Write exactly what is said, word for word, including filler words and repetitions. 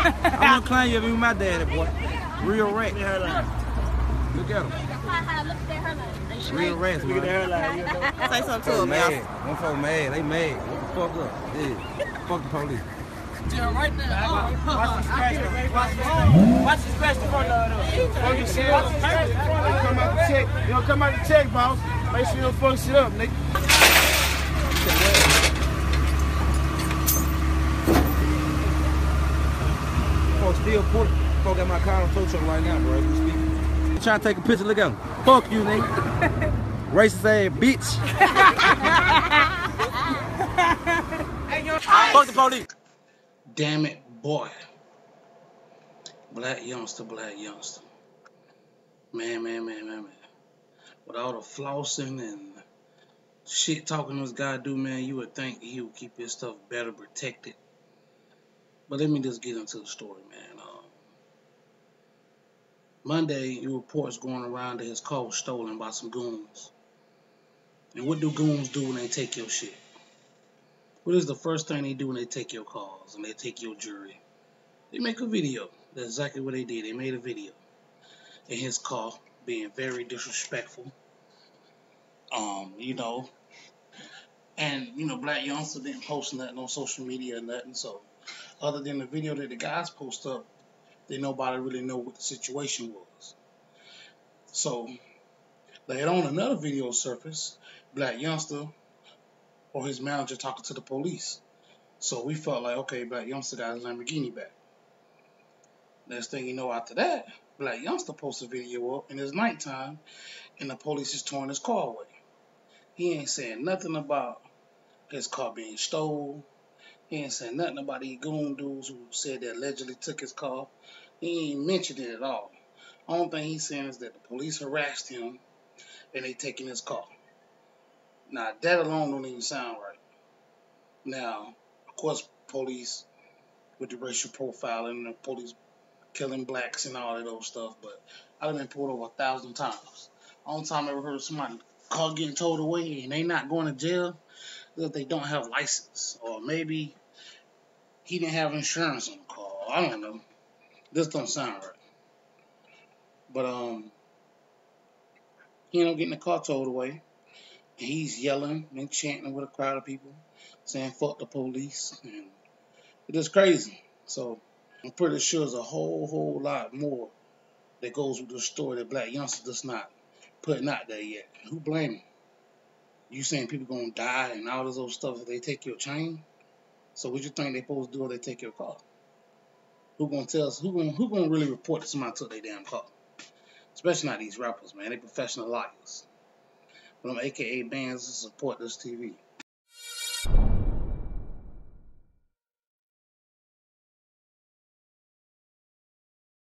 I'm gonna claim you be my daddy, boy. Real rat. Look at him. Real rats, man. Say something to him, mad. y'all. One folk mad. They mad. What the fuck up? Yeah. Fuck the police. Yeah, right there. Oh. Watch the scratch. Watch the scratch the front of it. Oh, you see it? Come out the check. You don't come out the check, boss. Make sure you don't fuck shit up, nigga. Folks still put folk at my car on tow truck right now, bro. You speak. I'm trying to take a picture. Look at him. Fuck you, nigga. Racist ass bitch. Fuck the police. Damn it, boy. Black youngster, black youngster. Man, man, man, man, man. With all the flossing and shit talking this guy do, man, you would think he would keep his stuff better protected. But let me just get into the story, man. Um, Monday, your reports going around that his car was stolen by some goons. And what do goons do when they take your shit? What is the first thing they do when they take your cars and they take your jewelry? They make a video. That's exactly what they did. They made a video in his car being very disrespectful. Um, you know, and, you know, Black Youngster didn't post nothing on social media or nothing. So, other than the video that the guys post up, they nobody really know what the situation was. So, later on, another video surfaced. Black Youngster or his manager talking to the police. So we felt like, okay, Black Youngster got his Lamborghini back. Next thing you know, after that, Black Youngster posts a video up and it's nighttime and the police is towing his car away. He ain't saying nothing about his car being stolen. He ain't saying nothing about these goon dudes who said they allegedly took his car. He ain't mentioned it at all. Only thing he's saying is that the police harassed him and they taking his car. Now, that alone don't even sound right. Now, of course, police with the racial profiling and the police killing blacks and all of those stuff, but I've been pulled over a thousand times. Only time I ever heard of somebody car getting towed away and they not going to jail is that they don't have license, or maybe he didn't have insurance on the car. I don't know. This don't sound right. But um, he ended up getting the car towed away. And he's yelling and chanting with a crowd of people, saying "fuck the police," and it is crazy. So I'm pretty sure there's a whole, whole lot more that goes with the story that Black Youngster does not putting out there yet. Who blame him? You saying people gonna die and all this old stuff if they take your chain? So what you think they supposed to do if they take your car? Who gonna tell us? Who gonna who gonna really report that somebody took their damn car? Especially not these rappers, man. They professional liars. But I'm A K A bands to support this T V.